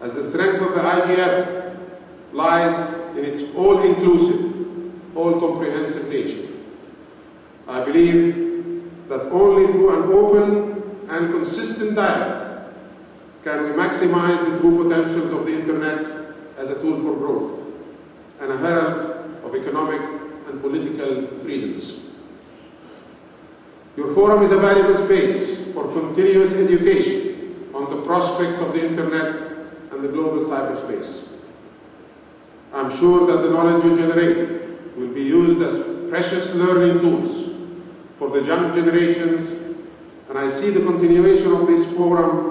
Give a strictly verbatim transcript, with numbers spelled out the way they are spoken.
as the strength of the I G F lies in its all-inclusive, all-comprehensive nature. I believe that only through an open and consistent dialogue can we maximize the true potentials of the Internet as a tool for growth and a herald of economic and political freedoms. Your forum is a valuable space for continuous education on the prospects of the Internet and the global cyberspace. I'm sure that the knowledge you generate will be used as precious learning tools for the young generations, and I see the continuation of this forum